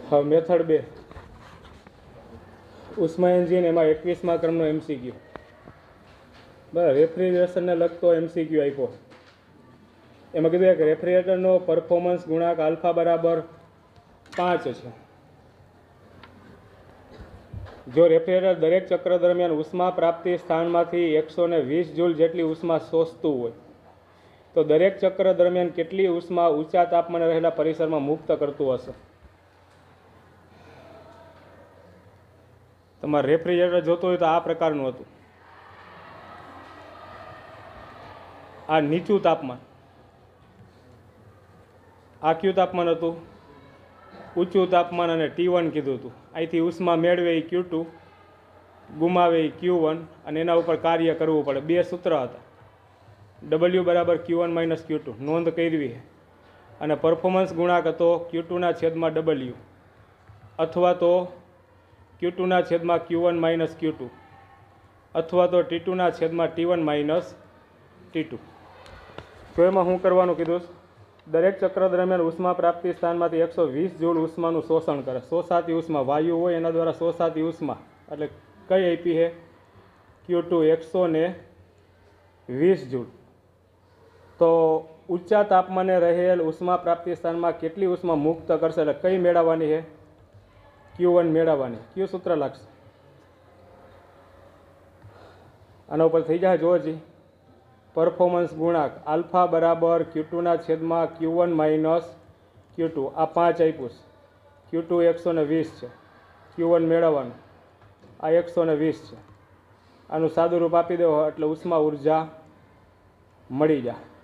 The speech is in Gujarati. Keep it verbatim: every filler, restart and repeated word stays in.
હવે મેથડ બે ઉષ્મા એન્જિન, એમાં એકવીસમા ક્રમનો એમસીક્યુ. બરાબર, રેફ્રિજરેશનને લગતો એમસીક્યુ આપ્યો. એમાં કીધું કે રેફ્રિજરેટરનો પરફોર્મન્સ ગુણાંક આલ્ફા બરાબર પાંચ છે. જો રેફ્રિજરેટર દરેક ચક્ર દરમિયાન ઉષ્મા પ્રાપ્તિ સ્થાનમાંથી એકસો ને વીસ જૂલ જેટલી ઉષ્મા શોષતું હોય તો દરેક ચક્ર દરમિયાન કેટલી ઉષ્મા ઊંચા તાપમાને રહેલા પરિસરમાં મુક્ત કરતું હશે? તમારે રેફ્રિજરેટર જોતું હોય તો આ પ્રકારનું હતું. આ નીચું તાપમાન, આ કયું તાપમાન હતું? ઊંચું તાપમાન, અને ટી વન કીધું હતું. અહીંથી ઉષ્મા મેળવે એ ક્યુ ટુ, ગુમાવે એ ક્યુ વન, અને એના ઉપર કાર્ય કરવું પડે. બે સૂત્ર હતા, ડબલ્યુ બરાબર Q one minus Q two, નોંધ કરવી છે. અને પરફોર્મન્સ ગુણાંક હતો ક્યુ ટુના છેદમાં ડબલ્યુ, અથવા તો ક્યુ ટુના છેદમાં Q one minus Q two, અથવા તો ટી ટુના છેદમાં T one minus T two. તો એમાં શું કરવાનું કીધું? દરેક ચક્ર દરમિયાન ઉષ્મા પ્રાપ્તિ સ્થાનમાંથી એકસો વીસ જૂલ ઉષ્માનું શોષણ કરે. શોષાતી ઉષ્મા વાયુ હોય એના દ્વારા શોષાતી ઉષ્મા એટલે કઈ આપી છે? ક્યુ ટુ એકસો ને વીસ જૂલ. તો ઊંચા તાપમાને રહેલ ઉષ્મા પ્રાપ્તિ સ્થાનમાં કેટલી ઉષ્મા મુક્ત કરશે? એટલે કઈ મેળવવાની છે? ક્યુ વન મેળવવાની. કયું સૂત્ર લાગશે? આના ઉપર થઈ જાય જોજી. પરફોર્મન્સ ગુણાંક આલ્ફા બરાબર ક્યુ ટુના છેદમાં Q one minus Q two. આ પાંચ આપ્યું છે. ક્યુ ટુ એકસો ને વીસ છે, ક્યુ વન મેળવવાનું, આ એકસો ને વીસ છે. આનું સાદું રૂપ આપી દેવો એટલે ઉષ્મા ઉર્જા મળી જાય.